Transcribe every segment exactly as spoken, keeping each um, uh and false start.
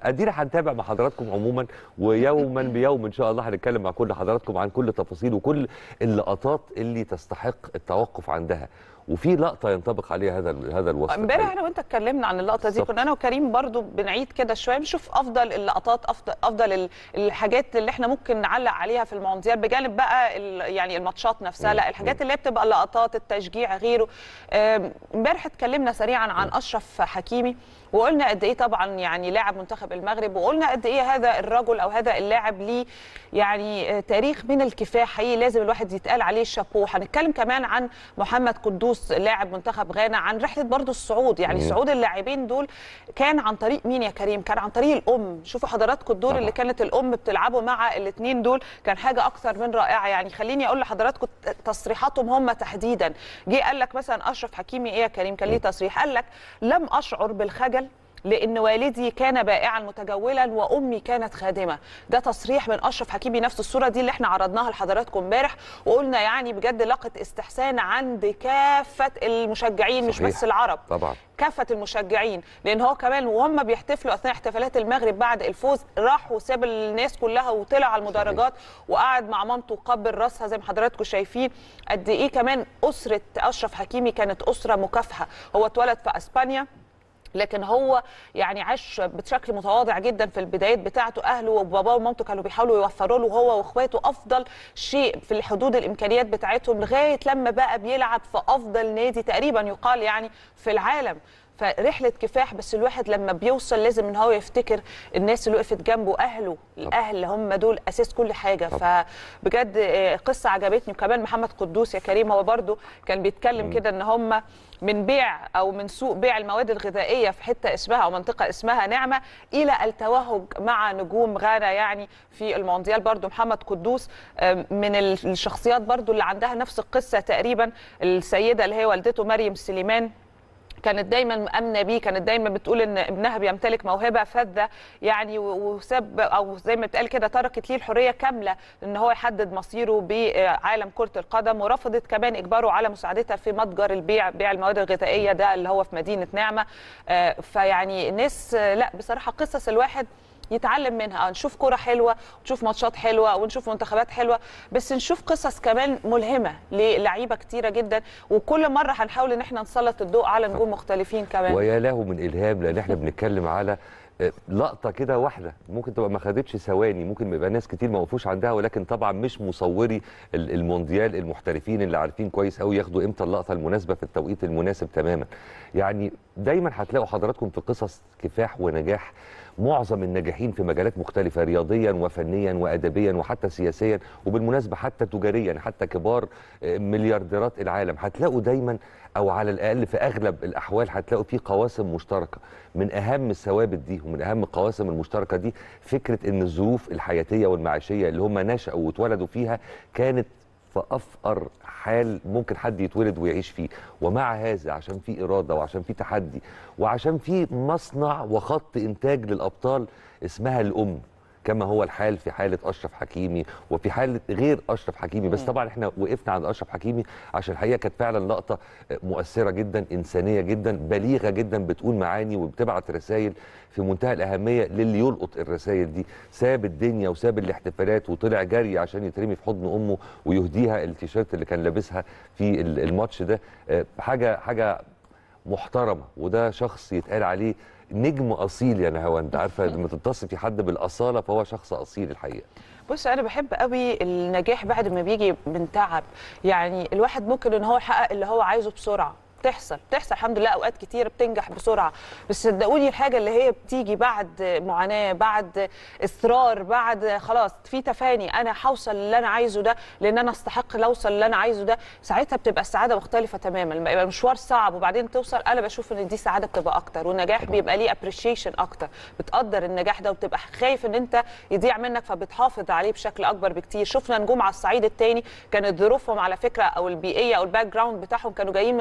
ادينا هنتابع مع حضراتكم عموما، ويوما بيوم ان شاء الله هنتكلم مع كل حضراتكم عن كل تفاصيل وكل اللقطات اللي تستحق التوقف عندها. وفي لقطه ينطبق عليها هذا هذا الوصف. امبارح انا وانت اتكلمنا عن اللقطه دي، كنا انا وكريم برضو بنعيد كده شويه، نشوف افضل اللقطات، افضل افضل الحاجات اللي احنا ممكن نعلق عليها في المونديال، بجانب بقى يعني الماتشات نفسها، لا الحاجات اللي هي بتبقى اللقطات، التشجيع، غيره. امبارح اتكلمنا سريعا عن اشرف حكيمي، وقلنا قد ايه طبعا يعني لاعب منتخب المغرب، وقلنا قد ايه هذا الرجل او هذا اللاعب ليه يعني تاريخ من الكفاح حقيقي، لازم الواحد يتقال عليه الشابوه. هنتكلم كمان عن محمد قدوس لاعب منتخب غانا، عن رحله برضو الصعود، يعني مم. صعود اللاعبين دول كان عن طريق مين يا كريم؟ كان عن طريق الام. شوفوا حضراتكم الدور اللي كانت الام بتلعبه مع الاثنين دول، كان حاجه اكثر من رائعه. يعني خليني اقول لحضراتكم تصريحاتهم هم تحديدا. جه قال لك مثلا اشرف حكيمي ايه يا كريم؟ كان ليه تصريح قال لك: لم اشعر بالخجل لأن والدي كان بائعا متجولا وأمي كانت خادمة. ده تصريح من أشرف حكيمي، نفس الصورة دي اللي احنا عرضناها لحضراتكم امبارح، وقلنا يعني بجد لقت استحسان عند كافة المشجعين. صحيح. مش بس العرب طبعا، كافة المشجعين، لأن هو كمان وهم بيحتفلوا أثناء احتفالات المغرب بعد الفوز راح وساب الناس كلها وطلع على المدرجات وقعد مع مامته وقبل راسها زي ما حضراتكم شايفين. قد إيه كمان أسرة أشرف حكيمي كانت أسرة مكافحة. هو اتولد في أسبانيا، لكن هو يعني عاش بشكل متواضع جدا في البدايات بتاعته. اهله وباباه ومامته كانوا بيحاولوا يوفروا له هو واخواته افضل شيء في الحدود الامكانيات بتاعتهم، لغايه لما بقى بيلعب في افضل نادي تقريبا يقال يعني في العالم. فرحله كفاح، بس الواحد لما بيوصل لازم ان هو يفتكر الناس اللي وقفت جنبه، اهله. الاهل هم دول اساس كل حاجه. فبجد قصه عجبتني. وكمان محمد قدوس يا كريم هو برده كان بيتكلم كده ان هم من بيع او من سوق بيع المواد الغذائيه في حته اسمها او منطقه اسمها نعمه الى التوهج مع نجوم غانا يعني في المونديال. برضو محمد قدوس من الشخصيات برضو اللي عندها نفس القصه تقريبا. السيده اللي هي والدته مريم سليمان كانت دايما مأمنة بيه، كانت دايما بتقول ان ابنها بيمتلك موهبه فذه يعني، وساب او زي ما بتقال كده تركت ليه الحريه كامله ان هو يحدد مصيره بعالم كره القدم، ورفضت كمان اجباره على مساعدتها في متجر البيع، بيع المواد الغذائيه ده اللي هو في مدينه نعمه. فيعني الناس لا بصراحه قصص الواحد يتعلم منها. نشوف كرة حلوة، ونشوف ماتشات حلوة، ونشوف منتخبات حلوة، بس نشوف قصص كمان ملهمة للعيبة كتيرة جدا. وكل مرة هنحاول ان احنا نسلط الضوء على نجوم مختلفين كمان. ويا له من إلهام، لأن احنا بنتكلم على لقطة كده واحدة ممكن تبقى ما خدتش ثواني، ممكن يبقى ناس كتير ما وقفوش عندها، ولكن طبعا مش مصوري المونديال المحترفين اللي عارفين كويس قوي ياخدوا امتى اللقطة المناسبة في التوقيت المناسب تماما. يعني دايما هتلاقوا حضراتكم في قصص كفاح ونجاح معظم الناجحين في مجالات مختلفة رياضيا وفنيا وأدبيا وحتى سياسيا، وبالمناسبة حتى تجاريا، حتى كبار مليارديرات العالم هتلاقوا دايما أو على الأقل في أغلب الأحوال هتلاقوا في قواسم مشتركة. من أهم الثوابت دي ومن أهم القواسم المشتركة دي فكرة إن الظروف الحياتية والمعيشية اللي هم نشأوا واتولدوا فيها كانت في أفقر حال ممكن حد يتولد ويعيش فيه، ومع هذا عشان في إرادة وعشان في تحدي وعشان في مصنع وخط إنتاج للأبطال اسمها الأم، كما هو الحال في حالة أشرف حكيمي وفي حالة غير أشرف حكيمي. بس طبعا احنا وقفنا عند أشرف حكيمي عشان الحقيقة كانت فعلا لقطة مؤثرة جدا، إنسانية جدا، بليغة جدا، بتقول معاني وبتبعت رسائل في منتهى الأهمية للي يلقط الرسائل دي. ساب الدنيا وساب الاحتفالات وطلع جري عشان يترمي في حضن أمه ويهديها التيشيرت اللي كان لابسها في الماتش ده. حاجة حاجة محترمة، وده شخص يتقال عليه نجم اصيل يا نهاوند. عارفه لما تتصفي حد بالاصاله فهو شخص اصيل الحقيقه. بص انا بحب قوي النجاح بعد ما بيجي من تعب. يعني الواحد ممكن ان هو يحقق اللي هو عايزه بسرعه، بتحصل بتحصل الحمد لله، اوقات كتير بتنجح بسرعه، بس صدقوني الحاجه اللي هي بتيجي بعد معاناه، بعد اصرار، بعد خلاص في تفاني، انا هوصل اللي انا عايزه ده لان انا استحق اوصل اللي انا عايزه ده، ساعتها بتبقى السعاده مختلفه تماما. لما يبقى مشوار صعب وبعدين توصل، انا بشوف ان دي سعاده بتبقى اكتر، والنجاح بيبقى ليه ابريشيشن اكتر، بتقدر النجاح ده وبتبقى خايف ان انت يضيع منك فبتحافظ عليه بشكل اكبر بكتير. شفنا نجوم على الصعيد الثاني كانت ظروفهم على فكره او البيئيه او الباك جراوند بتاعهم كانوا جايين من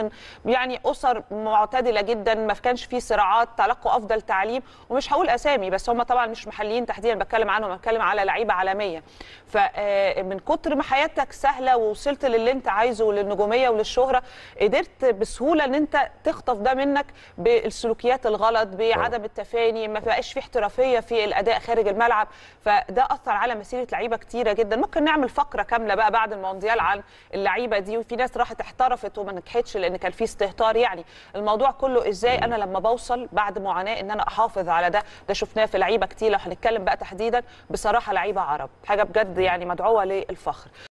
يعني اسر معتدله جدا، ما كانش فيه صراعات، تلقوا افضل تعليم. ومش هقول اسامي بس هم طبعا مش محليين تحديدا بتكلم عنهم، بتكلم على لعيبه عالميه. فمن كتر ما حياتك سهله ووصلت للي انت عايزه وللنجوميه وللشهره، قدرت بسهوله ان انت تخطف ده منك بالسلوكيات الغلط، بعدم التفاني، ما بقاش في احترافيه في الاداء خارج الملعب. فده اثر على مسيره لعيبه كتيره جدا. ممكن نعمل فقره كامله بقى بعد المونديال عن اللعيبه دي، وفي ناس راحت احترفت وما نجحتش لان كان في استهتار. يعني الموضوع كله ازاي انا لما بوصل بعد معاناه ان انا احافظ على ده. ده شفناه في لعيبه كتير، لو هنتكلم بقى تحديدا بصراحه لعيبه عرب، حاجه بجد يعني مدعوه للفخر.